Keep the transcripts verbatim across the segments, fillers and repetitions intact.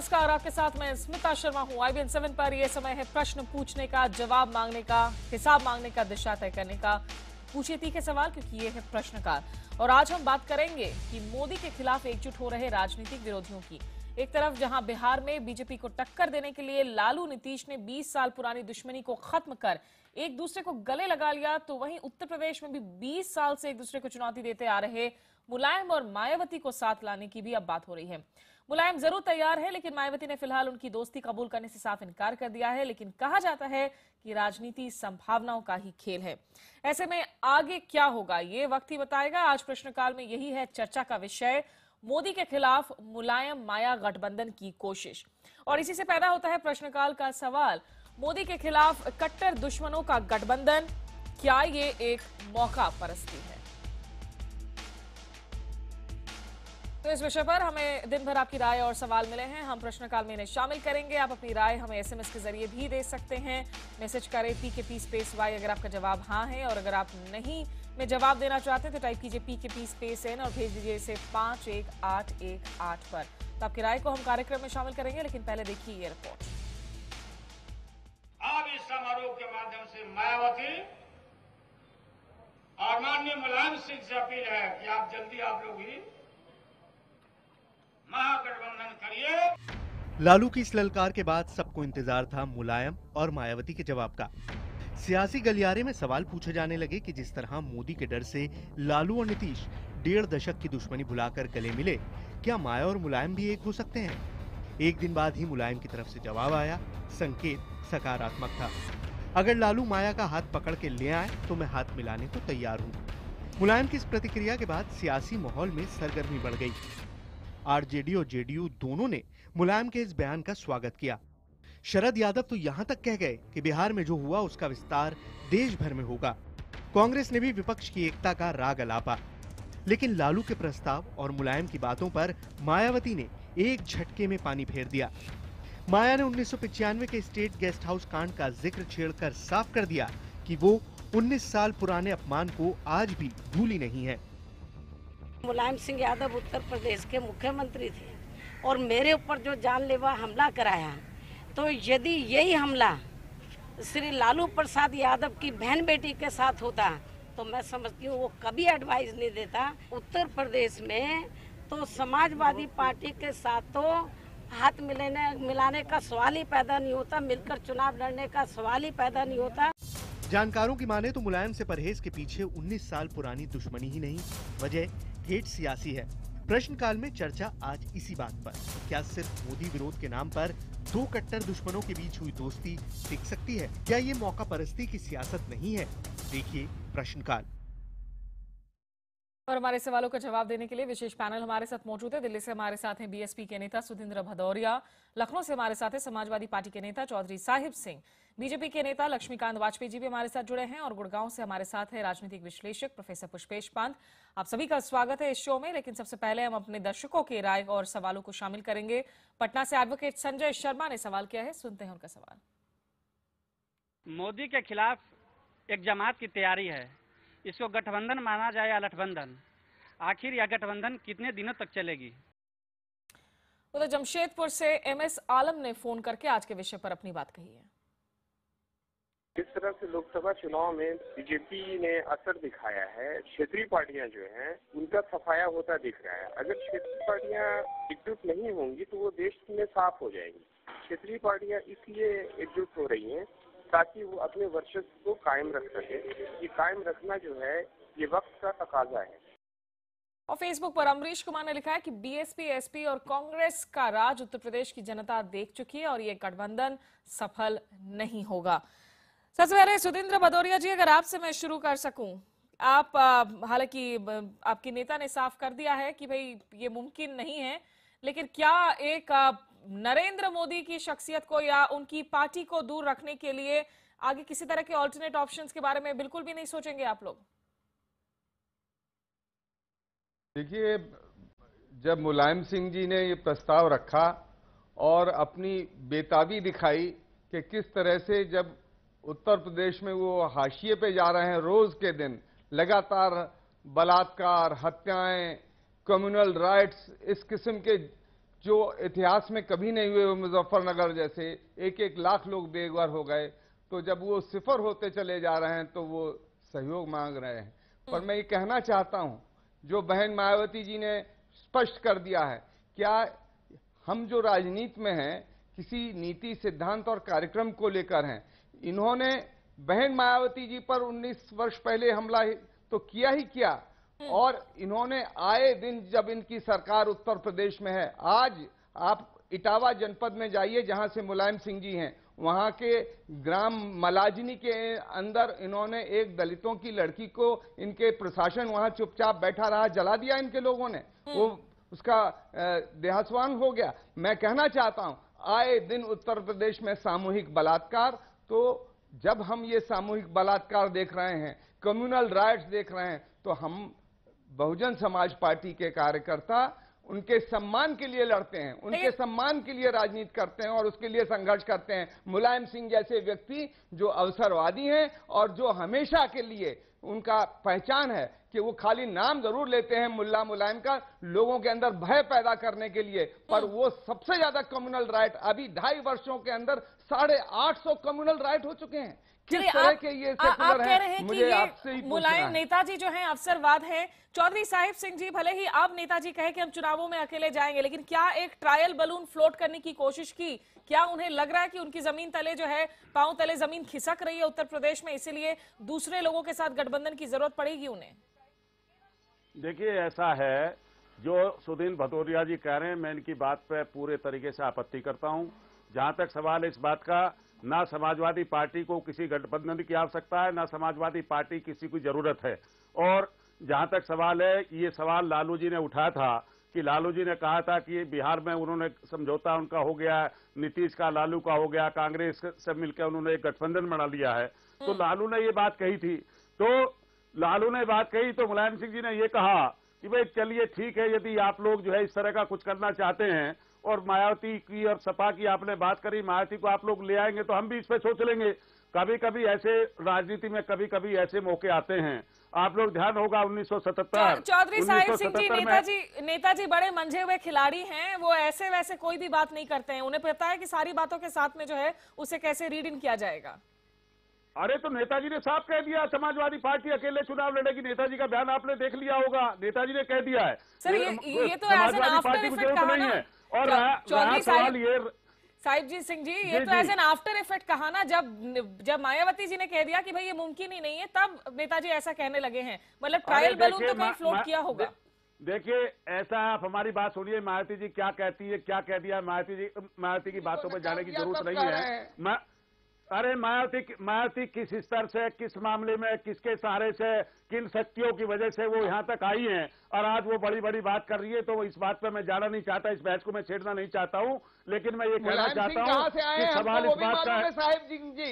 नमस्कार, आपके साथ मैं स्मिता शर्मा हूं। आई बी एन सेवन पर यह समय है प्रश्न पूछने का, जवाब मांगने का, हिसाब मांगने का, दिशा तय करने का। पूछिए तीखे सवाल, क्योंकि ये है प्रश्नकाल। और आज हम बात करेंगे कि मोदी के खिलाफ एकजुट हो रहे राजनीतिक विरोधियों की। एक तरफ जहां बिहार में बीजेपी को टक्कर देने के लिए लालू नीतीश ने बीस साल पुरानी दुश्मनी को खत्म कर एक दूसरे को गले लगा लिया, तो वहीं उत्तर प्रदेश में भी बीस साल से एक दूसरे को चुनौती देते आ रहे मुलायम और मायावती को साथ लाने की भी अब बात हो रही है। मुलायम जरूर तैयार है, लेकिन मायावती ने फिलहाल उनकी दोस्ती कबूल करने से साफ इनकार कर दिया है। लेकिन कहा जाता है कि राजनीति संभावनाओं का ही खेल है। ऐसे में आगे क्या होगा ये वक्त ही बताएगा। आज प्रश्नकाल में यही है चर्चा का विषय, मोदी के खिलाफ मुलायम माया गठबंधन की कोशिश। और इसी से पैदा होता है प्रश्नकाल का सवाल, मोदी के खिलाफ कट्टर दुश्मनों का गठबंधन, क्या ये एक मौका परस्ती है? तो इस विषय पर हमें दिन भर आपकी राय और सवाल मिले हैं, हम प्रश्नकाल में इन्हें शामिल करेंगे। आप अपनी राय हमें एसएमएस के जरिए भी दे सकते हैं। मैसेज करें पी के पी स्पेस वाई अगर आपका जवाब हाँ है, और अगर आप नहीं में जवाब देना चाहते हैं तो टाइप कीजिए पी के पी स्पेस एन और भेज दीजिए इसे पांच एक आठ एक आठ पर। तो आपकी राय को हम कार्यक्रम में शामिल करेंगे, लेकिन पहले देखिए ये रिपोर्ट। अब इस समारोह के माध्यम से मायावती और माननीय मुलायम सिंह से अपील है कि आप जल्दी आप लोग ही महागठबंधन करिए। लालू की इस ललकार के बाद सबको इंतजार था मुलायम और मायावती के जवाब का। सियासी गलियारे में सवाल पूछे जाने लगे कि जिस तरह मोदी के डर से लालू और नीतीश डेढ़ दशक की दुश्मनी भुलाकर गले मिले, क्या माया और मुलायम भी एक हो सकते हैं? एक दिन बाद ही मुलायम की तरफ से जवाब आया। संकेत सकारात्मक था। अगर लालू माया का हाथ पकड़ के ले आए तो मैं हाथ मिलाने को तैयार हूँ। मुलायम की इस प्रतिक्रिया के बाद सियासी माहौल में सरगर्मी बढ़ गई। आरजेडी और जेडीयू दोनों ने मुलायम के इस बयान का स्वागत किया। शरद यादव तो यहां तक कह गए कि बिहार में जो हुआ उसका विस्तार देश भर में होगा। कांग्रेस ने भी विपक्ष की एकता का राग अलापा। लेकिन लालू के प्रस्ताव और मुलायम की बातों पर मायावती ने एक झटके में पानी फेर दिया। माया ने उन्नीस सौ पचानवे के स्टेट गेस्ट हाउस कांड का जिक्र छेड़कर साफ कर दिया कि वो उन्नीस साल पुराने अपमान को आज भी भूली नहीं है। मुलायम सिंह यादव उत्तर प्रदेश के मुख्यमंत्री थे और मेरे ऊपर जो जानलेवा हमला कराया, तो यदि यही हमला श्री लालू प्रसाद यादव की बहन बेटी के साथ होता तो मैं समझती हूँ वो कभी एडवाइस नहीं देता। उत्तर प्रदेश में तो समाजवादी पार्टी के साथ तो हाथ मिलाने मिलाने का सवाल ही पैदा नहीं होता, मिलकर चुनाव लड़ने का सवाल ही पैदा नहीं होता। जानकारों की माने तो मुलायम से परहेज के पीछे उन्नीस साल पुरानी दुश्मनी ही नहीं, वजह हेट सियासी है। प्रश्नकाल में चर्चा आज इसी बात पर, क्या सिर्फ मोदी विरोध के नाम पर दो कट्टर दुश्मनों के बीच हुई दोस्ती टिक सकती है? क्या ये मौका परस्ती की सियासत नहीं है? देखिए प्रश्नकाल। और हमारे सवालों का जवाब देने के लिए विशेष पैनल हमारे साथ मौजूद है। दिल्ली से हमारे साथ हैं बीएसपी के नेता सुधींद्र भदौरिया, लखनऊ से हमारे साथ है समाजवादी पार्टी के नेता चौधरी साहिब सिंह, बीजेपी के नेता लक्ष्मीकांत वाजपेयी जी भी हमारे साथ जुड़े हैं, और गुड़गांव से हमारे साथ है राजनीतिक विश्लेषक प्रोफेसर पुष्पेश पंत। आप सभी का स्वागत है इस शो में। लेकिन सबसे पहले हम अपने दर्शकों के राय और सवालों को शामिल करेंगे। पटना से एडवोकेट संजय शर्मा ने सवाल किया है, सुनते हैं उनका सवाल। मोदी के खिलाफ एक जमात की तैयारी है, इसको गठबंधन माना जाए या लठबंधन, आखिर यह गठबंधन कितने दिनों तक चलेगी? उधर जमशेदपुर से एम एस आलम ने फोन करके आज के विषय पर अपनी बात कही है। इस तरह से लोकसभा चुनाव में बीजेपी ने असर दिखाया है, क्षेत्रीय पार्टियां जो हैं उनका सफाया होता दिख रहा है। अगर क्षेत्रीय पार्टियां एकजुट नहीं होंगी तो वो देश में साफ हो जाएंगी। क्षेत्रीय पार्टियां इसलिए एकजुट हो रही हैं ताकि वो अपने वर्चस्व को कायम रख सके। ये कायम रखना जो है ये वक्त का तकाजा है। और फेसबुक पर अमरीश कुमार ने लिखा है कि बीएसपी, एसपी और कांग्रेस का राज उत्तर प्रदेश की जनता देख चुकी है और ये गठबंधन सफल नहीं होगा। सबसे पहले सुधींद्र भदौरिया जी, अगर आपसे मैं शुरू कर सकूं, आप हालांकि आपके नेता ने साफ कर दिया है कि भाई ये मुमकिन नहीं है, लेकिन क्या एक नरेंद्र मोदी की शख्सियत को या उनकी पार्टी को दूर रखने के लिए आगे किसी तरह के ऑल्टरनेट ऑप्शंस के बारे में बिल्कुल भी नहीं सोचेंगे आप लोग? देखिए, जब मुलायम सिंह जी ने ये प्रस्ताव रखा और अपनी बेताबी दिखाई कि किस तरह से जब उत्तर प्रदेश में वो हाशिए पे जा रहे हैं, रोज के दिन लगातार बलात्कार, हत्याएं, कम्युनल राइट्स, इस किस्म के जो इतिहास में कभी नहीं हुए, मुजफ्फरनगर जैसे एक एक लाख लोग बेघर हो गए, तो जब वो सिफर होते चले जा रहे हैं तो वो सहयोग मांग रहे हैं। पर मैं ये कहना चाहता हूं, जो बहन मायावती जी ने स्पष्ट कर दिया है, क्या हम जो राजनीति में हैं किसी नीति, सिद्धांत और कार्यक्रम को लेकर हैं। इन्होंने बहन मायावती जी पर उन्नीस वर्ष पहले हमला तो किया ही किया, और इन्होंने आए दिन, जब इनकी सरकार उत्तर प्रदेश में है, आज आप इटावा जनपद में जाइए जहां से मुलायम सिंह जी हैं, वहां के ग्राम मलाजनी के अंदर इन्होंने एक दलितों की लड़की को, इनके प्रशासन वहां चुपचाप बैठा रहा, जला दिया इनके लोगों ने, वो उसका देहास्वान हो गया। मैं कहना चाहता हूं, आए दिन उत्तर प्रदेश में सामूहिक बलात्कार, तो जब हम ये सामूहिक बलात्कार देख रहे हैं, कम्युनल राइट्स देख रहे हैं, तो हम बहुजन समाज पार्टी के कार्यकर्ता उनके सम्मान के लिए लड़ते हैं, उनके सम्मान के लिए राजनीति करते हैं और उसके लिए संघर्ष करते हैं। मुलायम सिंह जैसे व्यक्ति जो अवसरवादी हैं और जो हमेशा के लिए उनका पहचान है कि वो खाली नाम जरूर लेते हैं मुल्ला मुलायम का, लोगों के अंदर भय पैदा करने के लिए, पर वो सबसे ज्यादा कम्युनल राइट, अभी ढाई वर्षों के अंदर साढ़े आठ सौ कम्युनल राइट हो चुके हैं। किस तरह के ये आ, आप कह रहे हैं कि ये मुलायम है। नेताजी जो हैं अवसरवाद है। चौधरी साहिब सिंह जी, भले ही अब नेताजी कहे कि हम चुनावों में अकेले जाएंगे, लेकिन क्या एक ट्रायल बलून फ्लोट करने की कोशिश की? क्या उन्हें लग रहा है कि उनकी जमीन तले जो है, पांव तले जमीन खिसक रही है उत्तर प्रदेश में, इसीलिए दूसरे लोगों के साथ गठबंधन की जरूरत पड़ेगी उन्हें? देखिए, ऐसा है, जो सुदीन भदौरिया जी कह रहे हैं, मैं इनकी बात पे पूरे तरीके से आपत्ति करता हूं। जहां तक सवाल है इस बात का, ना समाजवादी पार्टी को किसी गठबंधन की आवश्यकता है, ना समाजवादी पार्टी किसी की जरूरत है। और जहां तक सवाल है, ये सवाल लालू जी ने उठाया था कि लालू जी ने कहा था कि बिहार में उन्होंने समझौता उनका हो गया, नीतीश का लालू का हो गया, कांग्रेस से मिलकर उन्होंने एक गठबंधन बना लिया है। तो लालू ने ये बात कही थी, तो लालू ने बात कही तो मुलायम सिंह जी ने ये कहा कि भाई चलिए ठीक है, यदि आप लोग जो है इस तरह का कुछ करना चाहते हैं, और मायावती की और सपा की आपने बात करी, मायावती को आप लोग ले आएंगे तो हम भी इस पे सोच लेंगे। कभी कभी ऐसे राजनीति में कभी कभी ऐसे मौके आते हैं। आप लोग ध्यान होगा उन्नीस सौ सतहत्तर चौधरी साहिब सिंह जी, नेताजी नेताजी बड़े मंझे हुए खिलाड़ी हैं, वो ऐसे वैसे कोई भी बात नहीं करते हैं, उन्हें पता है कि सारी बातों के साथ में जो है उसे कैसे रीड इन किया जाएगा। अरे तो नेताजी ने साफ कह दिया समाजवादी पार्टी अकेले चुनाव लड़ेगी। नेताजी का बयान आपने देख लिया होगा, नेताजी ने कह दिया है। सर ये, ये तो समाजवादी पार्टी की जरूरत नहीं है। और चौधरी सवाल ये साहिब जी सिंह जी, ये तो एज एन आफ्टर इफेक्ट कहा ना, जब जब मायावती जी ने कह दिया कि भाई ये मुमकिन ही नहीं है, तब नेताजी ऐसा कहने लगे हैं। मतलब ट्रायल बलून तो कहीं फ्लोट किया होगा। देखिए, ऐसा आप हमारी बात सुनिए, मायावती जी क्या कहती है, क्या कह दिया मायावती जी। मायावती की बातों पर जाने की जरूरत नहीं है। अरे मायावती मायावती किस स्तर से, किस मामले में, किसके सहारे से, किन शक्तियों की वजह से वो यहाँ तक आई हैं, और आज वो बड़ी बड़ी बात कर रही है, तो इस बात पर मैं जाना नहीं चाहता, इस बहस को मैं छेड़ना नहीं चाहता हूँ। लेकिन मैं ये कहना चाहता हूँ कि सवाल इस बात का है। साहिब सिंह जी,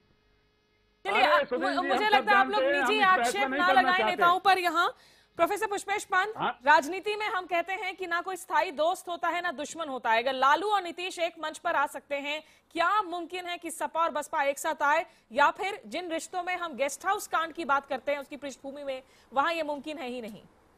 चलिए, मुझे लगता है आप लोग निजी आक्षेप ना लगाएं नेताओं पर यहाँ। प्रोफेसर पुष्पेश पान, राजनीति में हम कहते हैं कि ना कोई स्थायी दोस्त होता है ना दुश्मन होता है। अगर लालू और नीतीश एक मंच पर आ सकते हैं, क्या मुमकिन है कि सपा और बसपा एक साथ आए, या फिर जिन रिश्तों में हम गेस्ट हाउस कांड की बात करते हैं उसकी पृष्ठभूमि में, वहां ये मुमकिन है ही नहीं?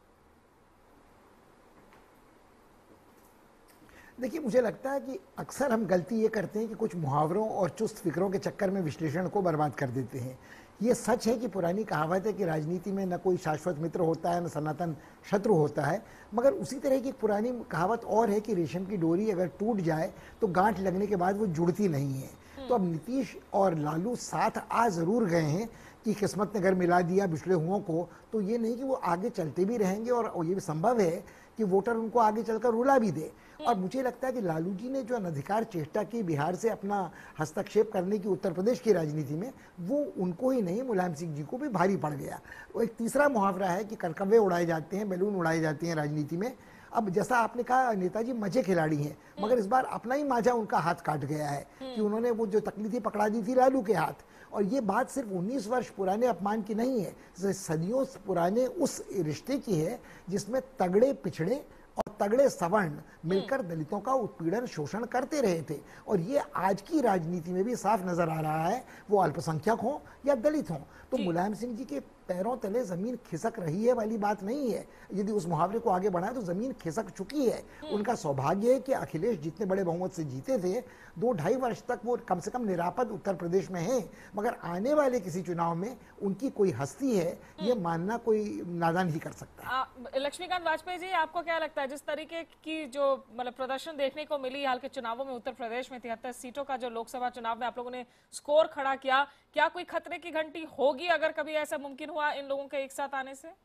देखिए, मुझे लगता है कि अक्सर हम गलती ये करते हैं कि कुछ मुहावरों और चुस्त फिक्रों के चक्कर में विश्लेषण को बर्बाद कर देते हैं। ये सच है कि पुरानी कहावत है कि राजनीति में न कोई शाश्वत मित्र होता है, न सनातन शत्रु होता है, मगर उसी तरह की पुरानी कहावत और है कि रेशम की डोरी अगर टूट जाए तो गांठ लगने के बाद वो जुड़ती नहीं है। तो अब नीतीश और लालू साथ आ जरूर गए हैं कि किस्मत ने अगर मिला दिया बिछड़े हुओं को, तो ये नहीं कि वो आगे चलते भी रहेंगे, और ये भी संभव है कि वोटर उनको आगे चलकर रुला भी दे। और मुझे लगता है कि लालू जी ने जो अनधिकार चेष्टा की बिहार से अपना हस्तक्षेप करने की उत्तर प्रदेश की राजनीति में, वो उनको ही नहीं मुलायम सिंह जी को भी भारी पड़ गया। वो एक तीसरा मुहावरा है कि करकव्वे उड़ाए जाते हैं, बैलून उड़ाए जाते हैं राजनीति में। अब जैसा आपने कहा, नेताजी मजे खिलाड़ी हैं, मगर इस बार अपना ही मांझा उनका हाथ काट गया है कि उन्होंने वो जो तकलीफी पकड़ा दी थी लालू के हाथ। और ये बात सिर्फ उन्नीस वर्ष पुराने अपमान की नहीं है, सदियों पुराने उस रिश्ते की है जिसमें तगड़े पिछड़े और तगड़े सवर्ण मिलकर दलितों का उत्पीड़न शोषण करते रहे थे। और ये आज की राजनीति में भी साफ नजर आ रहा है, वो अल्पसंख्यक हों या दलित हों। तो मुलायम सिंह जी के पैरों तले जमीन खिसक रही है वाली बात नहीं है। यदि उस मुहावरे को आगे बढ़ाए तो जमीन खिसक चुकी है। उनका सौभाग्य है कि अखिलेश जितने बड़े बहुमत से जीते थे, दो ढाई वर्ष तक वो कम से कम निरापद उत्तर प्रदेश में हैं, मगर आने वाले किसी चुनाव में उनकी कोई हस्ती है ये मानना कोई नादान ही कर सकता है। लक्ष्मीकांत वाजपेयी जी, आपको क्या लगता है जिस तरीके की जो मतलब प्रदर्शन देखने को मिली हाल के चुनावों में उत्तर प्रदेश में तिहत्तर सीटों का जो लोकसभा चुनाव में आप लोगों ने स्कोर खड़ा किया, क्या कोई खतरे की घंटी होगी अगर कभी ऐसा मुमकिन हुआ इन लोगों के एक साथ आने से?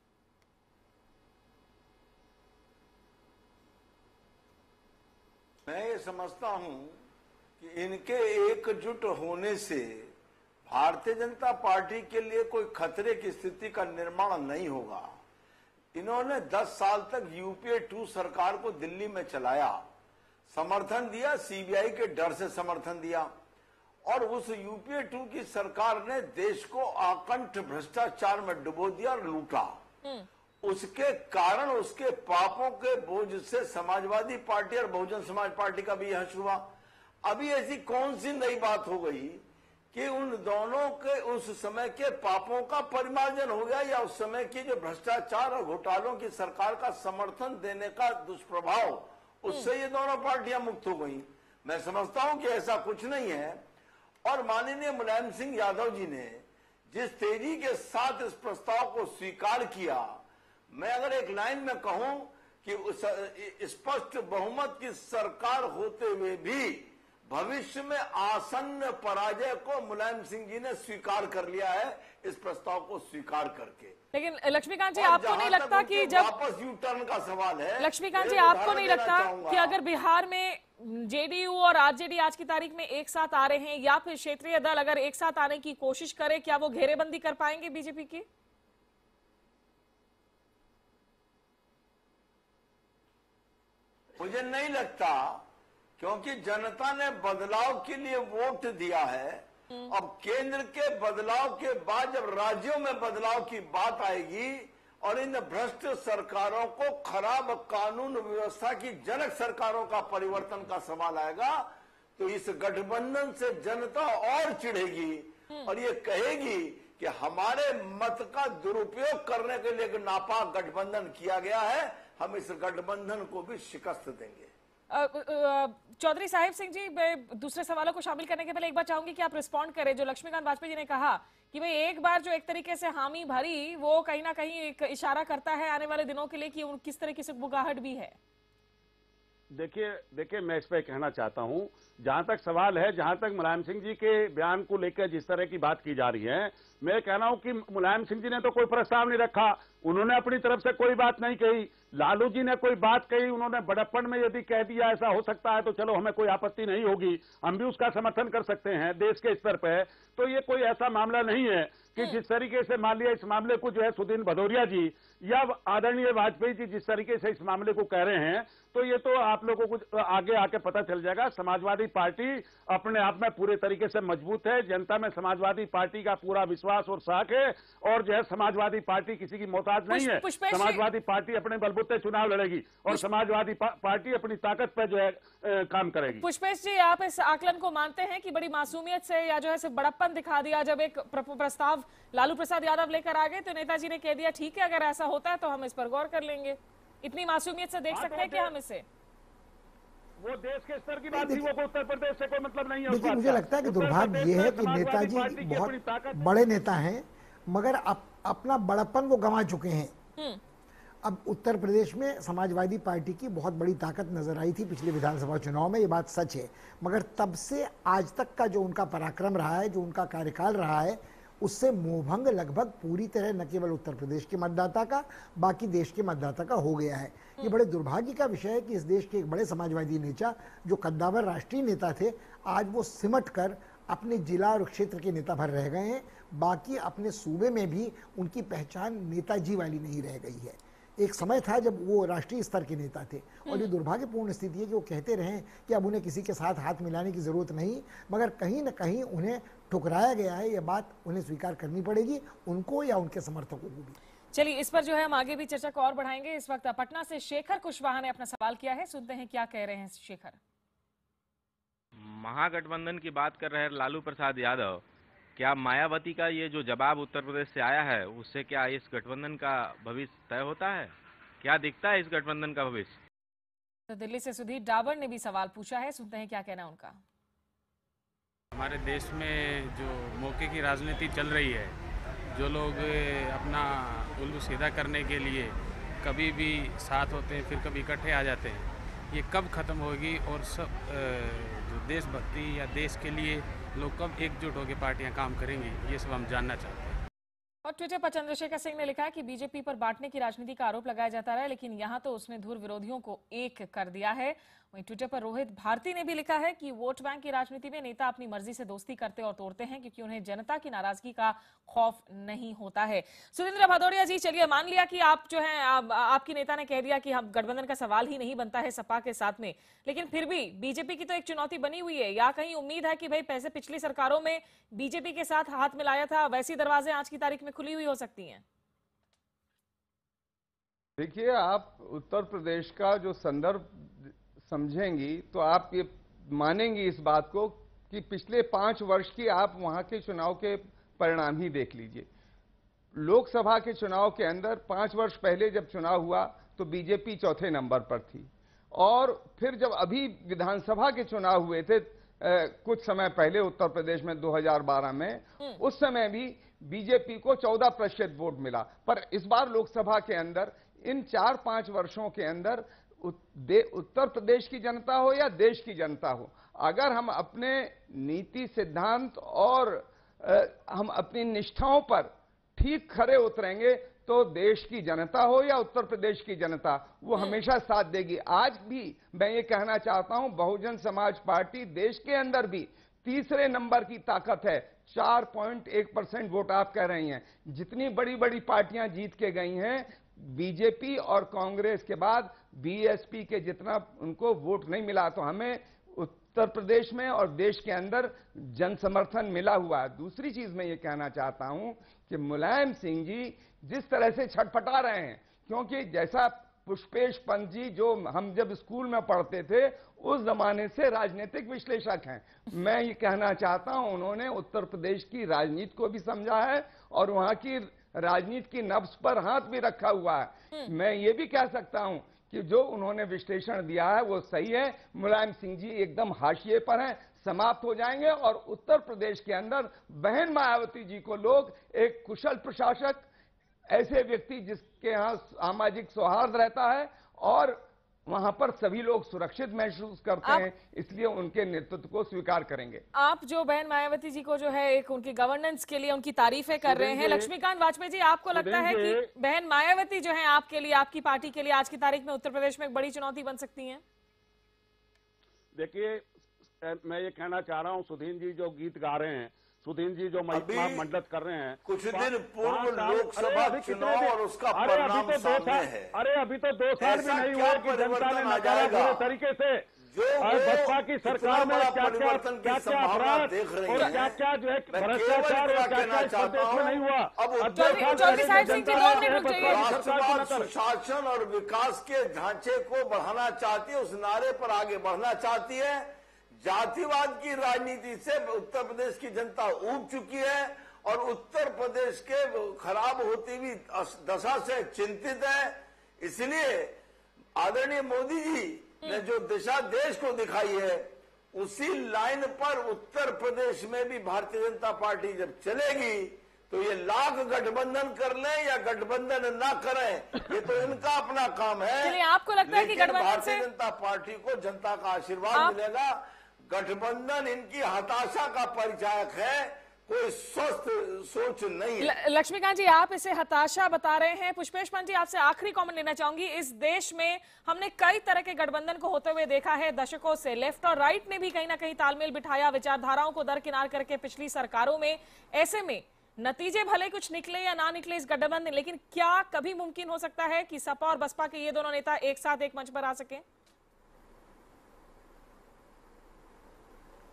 मैं ये समझता हूं कि इनके एकजुट होने से भारतीय जनता पार्टी के लिए कोई खतरे की स्थिति का निर्माण नहीं होगा। इन्होंने दस साल तक यूपीए टू सरकार को दिल्ली में चलाया, समर्थन दिया, सीबीआई के डर से समर्थन दिया, और उस यूपीए टू की सरकार ने देश को आकंठ भ्रष्टाचार में डुबो दिया और लूटा। उसके कारण उसके पापों के बोझ से समाजवादी पार्टी और बहुजन समाज पार्टी का भी यश हुआ। अभी ऐसी कौन सी नई बात हो गई कि उन दोनों के उस समय के पापों का परिमार्जन हो गया, या उस समय की जो भ्रष्टाचार और घोटालों की सरकार का समर्थन देने का दुष्प्रभाव, उससे ये दोनों पार्टियां मुक्त हो गई। मैं समझता हूं कि ऐसा कुछ नहीं है। और माननीय मुलायम सिंह यादव जी ने जिस तेजी के साथ इस प्रस्ताव को स्वीकार किया, मैं अगर एक लाइन में कहूं कि स्पष्ट बहुमत की सरकार होते हुए भी भविष्य में आसन्न पराजय को मुलायम सिंह जी ने स्वीकार कर लिया है इस प्रस्ताव को स्वीकार करके। लेकिन लक्ष्मीकांत जी, आपको नहीं लगता कि जब वापस यू टर्न का सवाल है, लक्ष्मीकांत जी आपको नहीं लगता कि अगर बिहार में जेडीयू और आरजेडी आज की तारीख में एक साथ आ रहे हैं, या फिर क्षेत्रीय दल अगर एक साथ आने की कोशिश करे, क्या वो घेरेबंदी कर पाएंगे बीजेपी की? मुझे नहीं लगता, क्योंकि जनता ने बदलाव के लिए वोट दिया है। अब केंद्र के बदलाव के बाद जब राज्यों में बदलाव की बात आएगी और इन भ्रष्ट सरकारों को खराब कानून व्यवस्था की जनक सरकारों का परिवर्तन का सवाल आएगा, तो इस गठबंधन से जनता और चिढ़ेगी और ये कहेगी कि हमारे मत का दुरुपयोग करने के लिए एक नापाक गठबंधन किया गया है, हम इस गठबंधन को भी शिकस्त देंगे। चौधरी साहिब सिंह जी, मैं दूसरे सवालों को शामिल करने के पहले एक बार चाहूंगी कि आप रिस्पॉन्ड करें। जो लक्ष्मीकांत वाजपेयी जी ने कहा कि भाई एक बार जो एक तरीके से हामी भरी, वो कहीं ना कहीं एक इशारा करता है आने वाले दिनों के लिए कि किस तरह की बुगाहट भी है। देखिए देखिए मैं इस पर कहना चाहता हूं, जहां तक सवाल है, जहां तक मुलायम सिंह जी के बयान को लेकर जिस तरह की बात की जा रही है, मैं कह रहा हूं कि मुलायम सिंह जी ने तो कोई प्रस्ताव नहीं रखा, उन्होंने अपनी तरफ से कोई बात नहीं कही। लालू जी ने कोई बात कही, उन्होंने बड़प्पन में यदि कह दिया ऐसा हो सकता है तो चलो हमें कोई आपत्ति नहीं होगी, हम भी उसका समर्थन कर सकते हैं देश के स्तर पर। तो ये कोई ऐसा मामला नहीं है कि जिस तरीके से मान लिया इस मामले को जो है सुदीन भदौरिया जी या आदरणीय वाजपेयी जी जिस तरीके से इस मामले को कह रहे हैं, तो ये तो आप लोगों को आगे आके पता चल जाएगा। समाजवादी पार्टी अपने आप में पूरे तरीके से मजबूत है, जनता में समाजवादी पार्टी का पूरा विश्वास और साख है, और जो है समाजवादी पार्टी किसी की मोहताज नहीं है। समाजवादी पार्टी अपने बलबूते चुनाव लड़ेगी और समाजवादी पा, पार्टी अपनी ताकत पर जो है ए, काम करेगी। पुष्पेश जी, आप इस आकलन को मानते हैं कि बड़ी मासूमियत से या जो है सिर्फ बड़प्पन दिखा दिया, जब एक प्रस्ताव लालू प्रसाद यादव लेकर आ गए तो नेताजी ने कह दिया ठीक है अगर ऐसा होता है तो हम इस पर गौर कर लेंगे? इतनी मासूमियत से देख सकते हैं क्या हम इसे? वो देश के स्तर की बात थी, वो उत्तर प्रदेश से कोई मतलब नहीं है। देखिए, मुझे लगता है कि दुर्भाग्य ये है कि नेताजी बहुत बड़े नेता हैं, मगर अप, अपना बड़प्पन वो गंवा चुके हैं। अब उत्तर प्रदेश में समाजवादी पार्टी की बहुत बड़ी ताकत नजर आई थी पिछले विधानसभा चुनाव में, ये बात सच है, मगर तब से आज तक का जो उनका पराक्रम रहा है, जो उनका कार्यकाल रहा है, उससे मोहभंग लगभग पूरी तरह न केवल उत्तर प्रदेश के मतदाता का, बाकी देश के मतदाता का हो गया है। ये बड़े दुर्भाग्य का विषय है कि इस देश के एक बड़े समाजवादी नेता, जो कद्दावर राष्ट्रीय नेता थे, आज वो सिमट कर अपने जिला और क्षेत्र के नेता भर रह गए हैं, बाकी अपने सूबे में भी उनकी पहचान नेताजी वाली नहीं रह गई है। एक समय था जब वो राष्ट्रीय स्तर के नेता थे, और ये दुर्भाग्यपूर्ण स्थिति है कि वो कहते रहे कि अब उन्हें किसी के साथ हाथ मिलाने की जरूरत नहीं, मगर कहीं न कहीं उन्हें ठुकराया गया है। ये बात उन्हें स्वीकार करनी पड़ेगी, उनको या उनके समर्थकों को भी। चलिए, इस पर जो है हम आगे भी चर्चा को और बढ़ाएंगे। इस वक्त पटना से शेखर कुशवाहा ने अपना सवाल किया है, सुनते हैं क्या कह रहे हैं शेखर। महागठबंधन की बात कर रहे हैं लालू प्रसाद यादव, क्या मायावती का ये जो जवाब उत्तर प्रदेश से आया है उससे क्या इस गठबंधन का भविष्य तय होता है? क्या दिखता है इस गठबंधन का भविष्य? तो दिल्ली से सुधीर डाबर ने भी सवाल पूछा है, सुनते हैं क्या कहना उनका। हमारे देश में जो मौके की राजनीति चल रही है, जो लोग अपना उल्लू सीधा करने के लिए कभी भी साथ होते हैं फिर कभी इकट्ठे आ जाते हैं, ये कब खत्म होगी और सब जो देशभक्ति या देश के लिए लोग कब एकजुट होकर पार्टियां काम करेंगी, ये सब हम जानना चाहते हैं। और ट्विटर पर चंद्रशेखर सिंह ने लिखा है कि बीजेपी पर बांटने की राजनीति का आरोप लगाया जाता रहा है, लेकिन यहां तो उसने धुर विरोधियों को एक कर दिया है। वहीं ट्विटर पर रोहित भारती ने भी लिखा है कि वोट बैंक की राजनीति में नेता अपनी मर्जी से दोस्ती करते और तोड़ते हैं, क्योंकि उन्हें जनता की नाराजगी का खौफ नहीं होता है। सुरेंद्र भदौरिया जी, चलिए मान लिया कि आप जो है आप, आपकी नेता ने कह दिया कि हम गठबंधन का सवाल ही नहीं बनता है सपा के साथ में, लेकिन फिर भी बीजेपी की तो एक चुनौती बनी हुई है। या कहीं उम्मीद है कि भाई पैसे पिछली सरकारों में बीजेपी के साथ हाथ मिलाया था, वैसी दरवाजे आज की तारीख में खुली हुई हो सकती हैं? देखिए, आप उत्तर प्रदेश का जो संदर्भ समझेंगी तो आप ये मानेंगी इस बात को कि पिछले पांच वर्ष की आप वहां के चुनाव के परिणाम ही देख लीजिए। लोकसभा के चुनाव के अंदर पांच वर्ष पहले जब चुनाव हुआ तो बीजेपी चौथे नंबर पर थी, और फिर जब अभी विधानसभा के चुनाव हुए थे आ, कुछ समय पहले उत्तर प्रदेश में दो हज़ार बारह में, उस समय भी बीजेपी को चौदह प्रतिशत वोट मिला। पर इस बार लोकसभा के अंदर इन चार पांच वर्षों के अंदर उत्तर प्रदेश की जनता हो या देश की जनता हो, अगर हम अपने नीति सिद्धांत और आ, हम अपनी निष्ठाओं पर ठीक खरे उतरेंगे तो देश की जनता हो या उत्तर प्रदेश की जनता, वो हमेशा साथ देगी। आज भी मैं ये कहना चाहता हूं, बहुजन समाज पार्टी देश के अंदर भी तीसरे नंबर की ताकत है। चार पॉइंट एक परसेंट वोट आप कह रही हैं। जितनी बड़ी बड़ी पार्टियां जीत के गई हैं, बीजेपी और कांग्रेस के बाद बीएसपी के जितना उनको वोट नहीं मिला, तो हमें उत्तर प्रदेश में और देश के अंदर जन समर्थन मिला हुआ है। दूसरी चीज मैं ये कहना चाहता हूं कि मुलायम सिंह जी जिस तरह से छटपटा रहे हैं, क्योंकि जैसा पुष्पेश पंत जी जो हम जब स्कूल में पढ़ते थे उस जमाने से राजनीतिक विश्लेषक हैं, मैं ये कहना चाहता हूं उन्होंने उत्तर प्रदेश की राजनीति को भी समझा है और वहां की राजनीति की नब्ज पर हाथ भी रखा हुआ है। मैं ये भी कह सकता हूं कि जो उन्होंने विश्लेषण दिया है वो सही है। मुलायम सिंह जी एकदम हाशिए पर हैं, समाप्त हो जाएंगे, और उत्तर प्रदेश के अंदर बहन मायावती जी को लोग एक कुशल प्रशासक, ऐसे व्यक्ति जिसके यहाँ सामाजिक सौहार्द रहता है और वहां पर सभी लोग सुरक्षित महसूस करते हैं, इसलिए उनके नेतृत्व को स्वीकार करेंगे। आप जो बहन मायावती जी को जो है एक उनकी गवर्नेंस के लिए उनकी तारीफें कर रहे हैं, लक्ष्मीकांत वाजपेयी जी, आपको लगता है कि बहन मायावती जो है आपके लिए, आपकी पार्टी के लिए आज की तारीख में उत्तर प्रदेश में एक बड़ी चुनौती बन सकती हैं? देखिए, मैं ये कहना चाह रहा हूँ, सुधीन जी जो गीत गा रहे हैं, सुधीन जी जो महिमा मंडत कर रहे हैं, कुछ दिन पूर्व लोकसभा चुनाव और उसका परिणाम सामने है। अरे अभी तो दो साल भी नहीं हुए कि जनता ने नकारा पूरे तरीके से जो बसपा की सरकार में क्या क्या क्या क्या अपराध और क्या क्या जो है भ्रष्टाचार और क्या क्या इस प्रदेश में नहीं हुआ। अब राष्ट्रवाद, सुशासन और विकास के ढांचे को बढ़ाना चाहती है, उस नारे पर आगे बढ़ना चाहती है। जातिवाद की राजनीति से उत्तर प्रदेश की जनता ऊब चुकी है और उत्तर प्रदेश के खराब होती हुई दशा से चिंतित है। इसलिए आदरणीय मोदी जी ने जो दिशा देश को दिखाई है, उसी लाइन पर उत्तर प्रदेश में भी भारतीय जनता पार्टी जब चलेगी तो ये लाख गठबंधन कर लें या गठबंधन ना करें, ये तो इनका अपना काम है। चलिए, आपको लगता है कि गठबंधन से भारतीय जनता पार्टी को जनता का आशीर्वाद मिलेगा। गठबंधन इनकी हताशा का परिचायक है, कोई स्वस्थ सोच नहीं है। लक्ष्मीकांत जी, आप इसे हताशा बता रहे हैं। पुष्पेश पंत जी, आपसे आखिरी कमेंट लेना चाहूंगी। इस देश में हमने कई तरह के गठबंधन को होते हुए देखा है दशकों से। लेफ्ट और राइट ने भी कहीं ना कहीं तालमेल बिठाया, विचारधाराओं को दरकिनार करके पिछली सरकारों में। ऐसे में नतीजे भले कुछ निकले या ना निकले इस गठबंधन, लेकिन क्या कभी मुमकिन हो सकता है कि सपा और बसपा के ये दोनों नेता एक साथ एक मंच पर आ सके?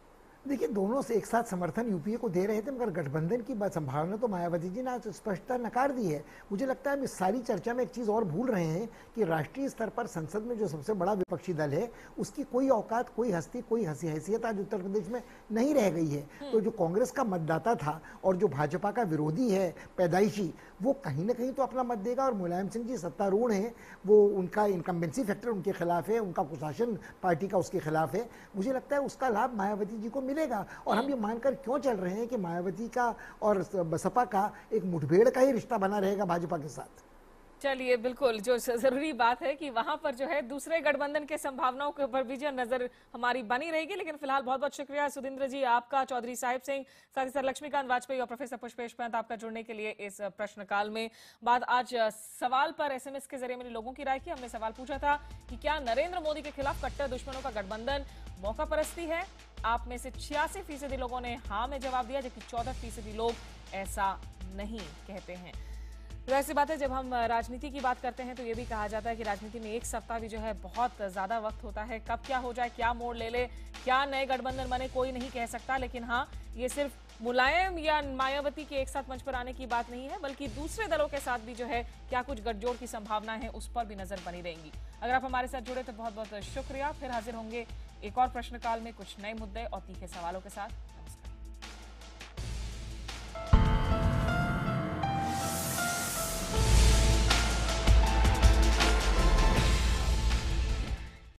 देखिए, दोनों से एक साथ समर्थन यूपीए को दे रहे थे, मगर गठबंधन की बात संभावना तो मायावती जी ने आज स्पष्टता नकार दी है। मुझे लगता है हम इस सारी चर्चा में एक चीज़ और भूल रहे हैं कि राष्ट्रीय स्तर पर संसद में जो सबसे बड़ा विपक्षी दल है, उसकी कोई औकात, कोई हस्ती, कोई हसी हैसियत आज उत्तर प्रदेश में नहीं रह गई है। तो जो कांग्रेस का मतदाता था और जो भाजपा का विरोधी है पैदाइशी, वो कहीं ना कहीं तो अपना मत देगा। और मुलायम सिंह जी सत्तारूढ़ हैं, वो उनका इनकम्बेंसी फैक्टर उनके खिलाफ है, उनका कुशासन पार्टी का उसके खिलाफ है। मुझे लगता है उसका लाभ मायावती जी को मिलेगा। और हम ये मानकर क्यों चल रहे हैं कि मायावती का और बसपा का एक मुठभेड़ का ही रिश्ता बना रहेगा भाजपा के साथ। चलिए, बिल्कुल जो जरूरी बात है कि वहां पर जो है दूसरे गठबंधन के संभावनाओं के ऊपर भी जो नजर हमारी बनी रहेगी। लेकिन फिलहाल बहुत बहुत शुक्रिया सुधींद्र जी आपका, चौधरी साहिब सिंह, साथ ही साथ लक्ष्मीकांत वाजपेयी और प्रोफेसर पुष्पेश पंत आपका जुड़ने के लिए इस प्रश्नकाल में। बात आज सवाल पर एसएमएस के जरिए मैंने लोगों की राय की। हमने सवाल पूछा था कि क्या नरेंद्र मोदी के खिलाफ कट्टर दुश्मनों का गठबंधन मौका परस्ती है? आप में से छियासी फीसदी लोगों ने हाँ में जवाब दिया, जबकि चौदह फीसदी लोग ऐसा नहीं कहते हैं। वैसी बात है, जब हम राजनीति की बात करते हैं तो ये भी कहा जाता है कि राजनीति में एक सप्ताह भी जो है बहुत ज्यादा वक्त होता है। कब क्या हो जाए, क्या मोड़ ले ले, क्या नए गठबंधन बने, कोई नहीं कह सकता। लेकिन हाँ, ये सिर्फ मुलायम या मायावती के एक साथ मंच पर आने की बात नहीं है, बल्कि दूसरे दलों के साथ भी जो है क्या कुछ गठजोड़ की संभावना है, उस पर भी नजर बनी रहेंगी। अगर आप हमारे साथ जुड़े तो बहुत बहुत शुक्रिया। फिर हाजिर होंगे एक और प्रश्नकाल में कुछ नए मुद्दे और तीखे सवालों के साथ।